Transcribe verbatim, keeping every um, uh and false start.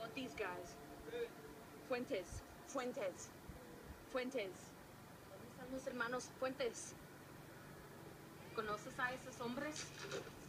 about these guys? Fuentes. Fuentes. Fuentes. ¿Dónde están los hermanos Fuentes? ¿Conoces a esos hombres?